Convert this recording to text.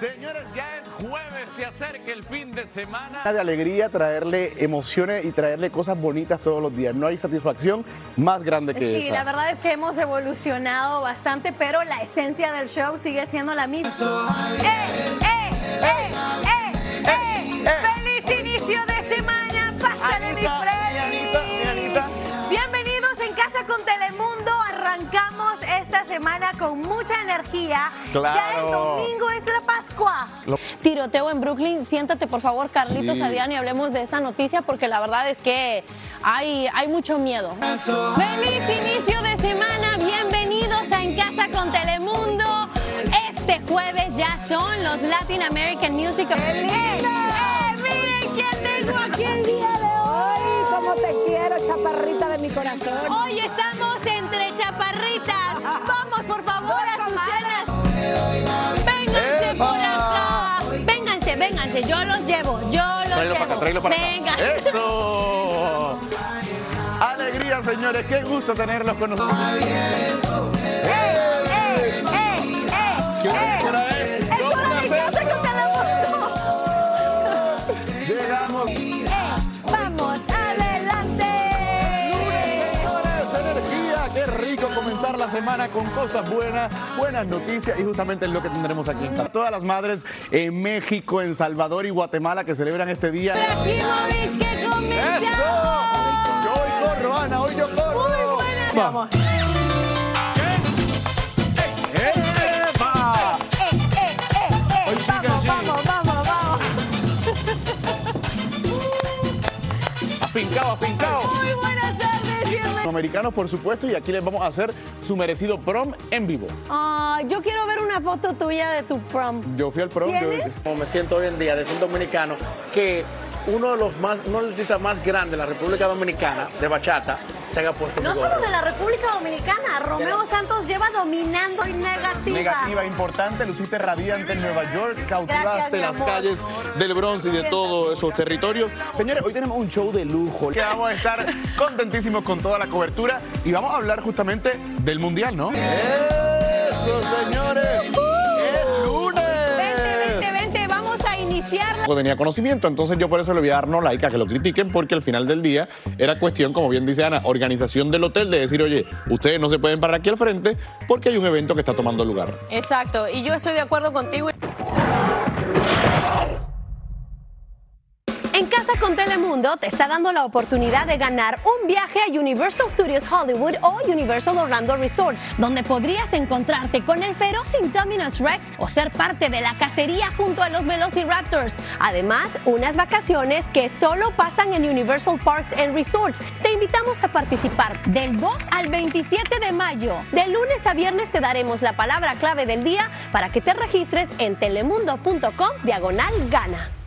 Señores, ya es jueves, se acerca el fin de semana. De alegría, traerle emociones y traerle cosas bonitas todos los días. No hay satisfacción más grande que esa. Sí, la verdad es que hemos evolucionado bastante, pero la esencia del show sigue siendo la misma. ¡Feliz inicio de semana! ¡Pásale, mi Freddy! Bienvenidos en Casa con Telemundo. Arrancamos esta semana con mucha energía. Claro. Ya el domingo es la Pascua. Tiroteo en Brooklyn. Siéntate, por favor, Carlitos Adiano, y hablemos de esta noticia porque la verdad es que hay mucho miedo. ¡Feliz inicio de semana! Bienvenidos a En Casa con Telemundo. Este jueves ya son los Latin American Music Awards. ¡Miren quién tengo aquí el día de hoy! ¡Cómo te quiero, chaparrita de mi corazón! Hoy estamos entre chaparritas. Vamos, por favor, a sus cenas. Vénganse por acá. Vénganse, yo los llevo. Tráelo para acá, tráelo para acá. Venga. ¡Eso! Alegría, señores. Qué gusto tenerlos con nosotros. ¿Qué hora es? ¡Es hora de Casa con Telemundo! Llegamos. ¡Vamos, adelante! Lunes, energía. Qué rico comenzar la semana con cosas buenas, buenas noticias, y justamente es lo que tendremos aquí. A todas las madres en México, en Salvador y Guatemala que celebran este día. Ibrahimovic, que comenzamos. ¡Eso! Yo hoy corro, Ana, hoy yo corro. Muy buenas. Vamos. Vamos. Afincado. Muy buenas tardes, bienvenidos. Americanos, por supuesto, y aquí les vamos a hacer su merecido prom en vivo. Yo quiero ver una foto tuya de tu prom. Yo fui al prom. ¿Tienes? Como me siento hoy en día de ser dominicano, que uno de los artistas más grandes de la República Dominicana, de bachata, se haya puesto No mi solo gorro. de la República Dominicana, Romeo Santos lleva dominando y Negativa, importante, luciste radiante en Nueva York, cautivaste Gracias, mi las amor. calles del Bronx y de todos esos territorios. Señores, hoy tenemos un show de lujo, que vamos a estar contentísimos con toda la cobertura y vamos a hablar justamente del Mundial, ¿no? ¡Eso, señores! ¡Es lunes! Vente, vamos a iniciar. No tenía conocimiento, entonces yo por eso le voy a dar no like a que lo critiquen, porque al final del día era cuestión, como bien dice Ana, organización del hotel, de decir, oye, ustedes no se pueden parar aquí al frente porque hay un evento que está tomando lugar. Exacto, y yo estoy de acuerdo contigo. En Casa con Telemundo te está dando la oportunidad de ganar un viaje a Universal Studios Hollywood o Universal Orlando Resort, donde podrías encontrarte con el feroz Indominus Rex o ser parte de la cacería junto a los Velociraptors. Además, unas vacaciones que solo pasan en Universal Parks and Resorts. Te invitamos a participar del 2 al 27 de mayo. De lunes a viernes te daremos la palabra clave del día para que te registres en telemundo.com/gana.